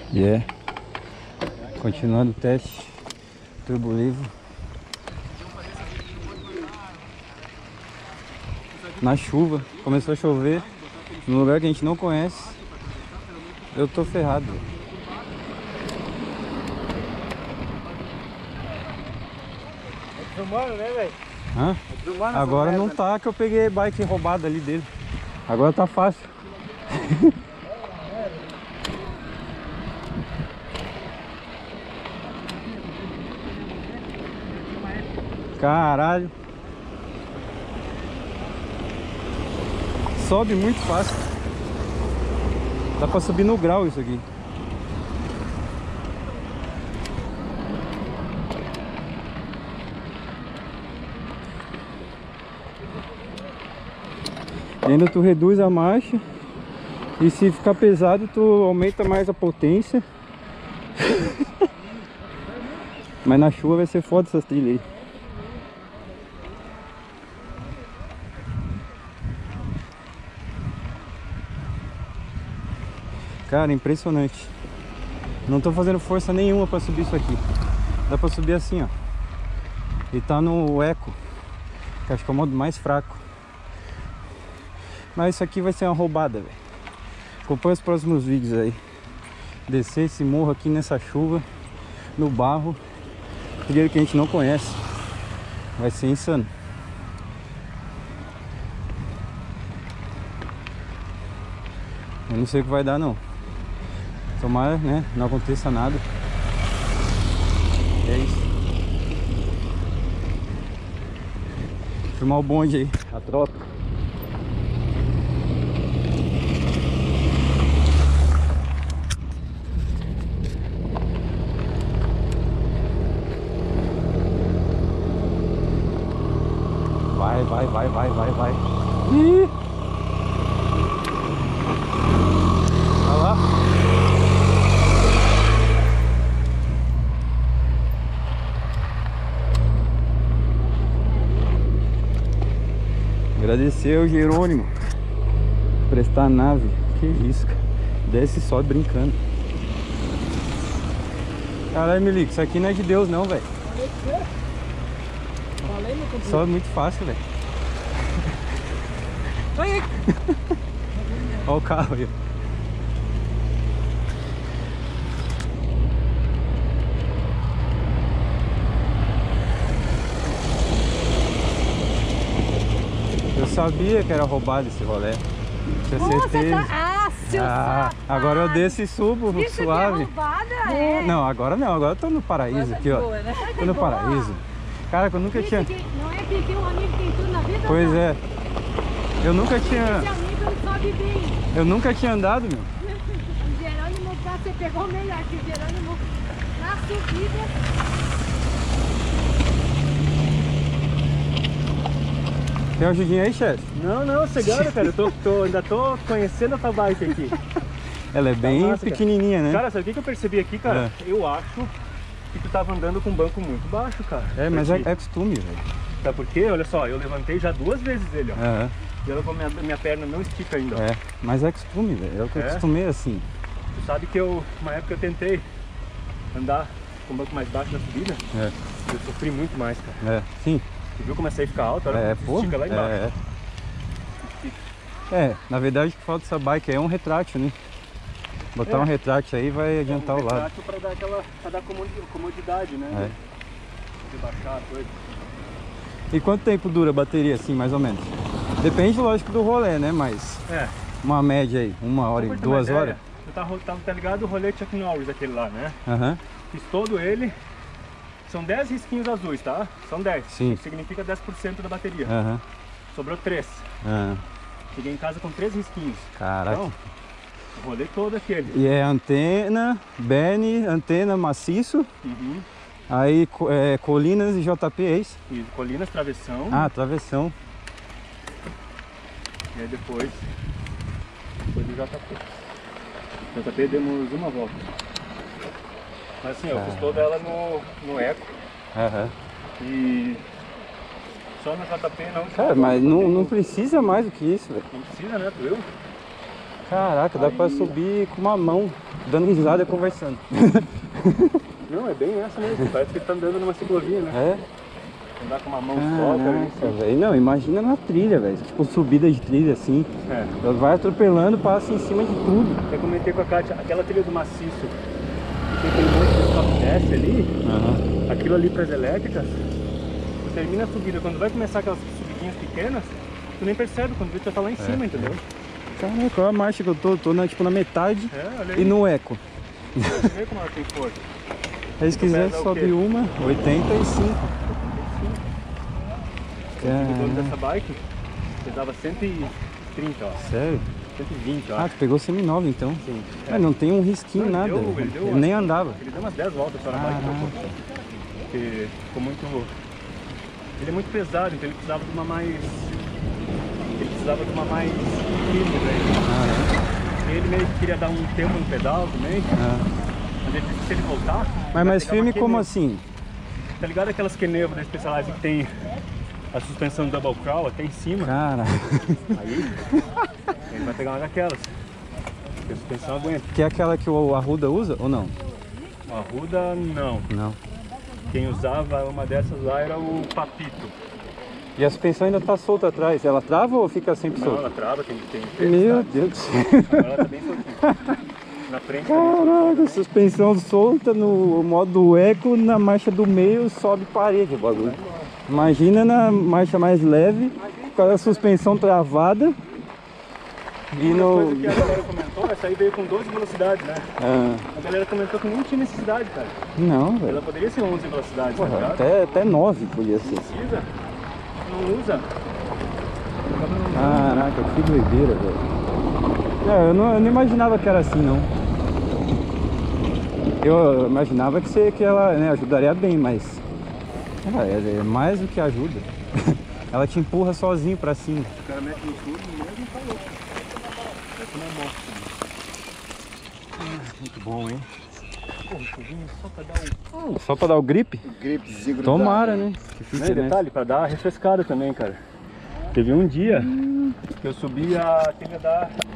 E é. Continuando o teste. Turbo livre. Na chuva. Começou a chover. Num lugar que a gente não conhece. Eu tô ferrado. Filmando, né, velho? Hã? Agora não tá, que eu peguei bike roubada ali dele. Agora tá fácil. Caralho. Sobe muito fácil. Dá pra subir no grau isso aqui. E ainda tu reduz a marcha. E se ficar pesado, tu aumenta mais a potência. Mas na chuva vai ser foda essas trilhas aí. Cara, impressionante. Não tô fazendo força nenhuma pra subir isso aqui. Dá pra subir assim, ó. E tá no Eco, que acho que é o modo mais fraco. Mas isso aqui vai ser uma roubada, velho. Acompanha os próximos vídeos aí. Descer esse morro aqui nessa chuva, no barro, trilha que a gente não conhece. Vai ser insano. Eu não sei o que vai dar, não. Tomara, né, não aconteça nada. É isso. Filmar o bonde aí, a tropa. Vai. Ih! Olha lá. Agradecer ao Jerônimo prestar a nave. Que isso, cara. Desce só brincando. Caralho, Milico, isso aqui não é de Deus não, velho. Só é muito fácil, velho. Olha o carro aí. Eu sabia que era roubado esse rolê. Tinha certeza. Ah, seu safado. Agora eu desço e subo, Isso suave. é roubada, é. Não, agora não. Agora eu tô no paraíso aqui, ó. Boa, né? Tô no paraíso. Cara, que eu nunca tinha... Não é que tem um amigo que tem tudo na vida? Pois não? é. Eu nunca tinha... Esse amigo sobe bem. Eu nunca tinha andado, meu. O Jerônimo, você pegou o melhor, que o Jerônimo na subida... Tem uma ajudinha aí, chefe? Não, chegando, cara. Ainda tô conhecendo essa bike aqui. Ela é bem massa, pequenininha, né? Cara, sabe o que eu percebi aqui, cara? Eu acho que tu tava andando com um banco muito baixo, cara. É, mas é costume, velho. Sabe por quê? Olha só, eu levantei já 2 vezes ele, ó. Aham. E olha como minha perna não estica ainda, ó. É, mas é costume, velho. É o que eu acostumei assim. Tu sabe que uma época eu tentei andar com um banco mais baixo na subida. É. Eu sofri muito mais, cara. É, sim. Tu viu? Comecei a ficar alto, olha como estica lá embaixo. Na verdade o que falta dessa bike aí é um retrátil, né? Botar um retrátil aí vai adiantar o lado. Pra dar comodidade, né? De baixar a coisa. E quanto tempo dura a bateria assim, mais ou menos? Depende, lógico, do rolê, né? Mas uma média aí, 1 hora e 2 horas. Tá ligado o rolê Chuck Norris, aquele lá, né? Fiz todo ele. São 10 risquinhos azuis, tá? São 10. Sim. Isso significa 10% da bateria. Sobrou 3. Cheguei em casa com 3 risquinhos. Caraca. Então, o rolê todo aquele. E é antena, Bene, antena maciço. Aí colinas e JP, é isso? E colinas, travessão. Ah, travessão. E aí depois do JP. JP demos uma volta. Mas assim, eu fiz toda ela no Eco. E só no JP não. Cara, mas não precisa mais do que isso, velho. Não precisa, né? Tu viu? Caraca, dá pra subir com uma mão. dando risada e conversando. Não, é bem essa mesmo. Parece que ele tá andando numa ciclovia, né? É? Andar com uma mão só, cara. Véio. Não, imagina na trilha, velho. Tipo, subida de trilha assim. É. Ela vai atropelando, passa em cima de tudo. Eu comentei com a Kátia, aquela trilha do maciço, que tem aquele monte de sobe e desce ali, aquilo ali para as elétricas, tu termina a subida, quando vai começar aquelas subidinhas pequenas, tu nem percebe, quando vê tu já tá lá em cima, entendeu? Caraca, qual a marcha que eu tô? Tô tipo na metade olha aí. e no eco. Você vê como ela tem força. Aí se quiser sobe uma, 85. O dono dessa bike pesava 130, ó. Sério? 120, ó. Ah, tu pegou seminova então? Sim. Mas não tem um risquinho, nada. Ele nem andava. Ele deu umas 10 voltas só na bike. Porque ficou muito... Ele é muito pesado, então ele precisava de uma mais... firme, velho. Ele meio que queria dar um tempo no pedal também. Mas ele disse que se ele voltar... Mas mais firme como assim? Tá ligado aquelas Kenevo da Specialized que tem a suspensão double crawl até em cima? Cara. Aí ele vai pegar uma daquelas. Porque a suspensão aguenta. Que é aquela que o Arruda usa ou não? O Arruda não. Não. Quem usava uma dessas lá era o Papito. E a suspensão ainda tá solta atrás. Ela trava ou fica sempre solta? Não, ela trava, tem Meu Deus do céu. Agora ela tá bem soltinha. Na frente. Caraca, suspensão solta no modo eco, na marcha do meio sobe parede o bagulho. Imagina na marcha mais leve, com a suspensão travada. E Uma coisa que a galera comentou, essa aí veio com 12 velocidades, né? Ah. A galera comentou que nem tinha necessidade, cara. Não, velho. Ela poderia ser 11 velocidades, Porra, tá ligado? até 9 podia ser. Precisa? Não usa. Caraca, que doideira, velho. Eu não imaginava que era assim, não. Eu imaginava que ela, né, ajudaria bem, mas é mais do que ajuda. Ela te empurra sozinho pra cima. O cara mete no tudo mesmo e tá louco. Essa não é bom. Muito bom, hein? Só pra dar o grip? Gripezinho. Tomara, né? Que Não, fique, né? detalhe, pra dar uma refrescada também, cara. Teve um dia que eu subi a trilha da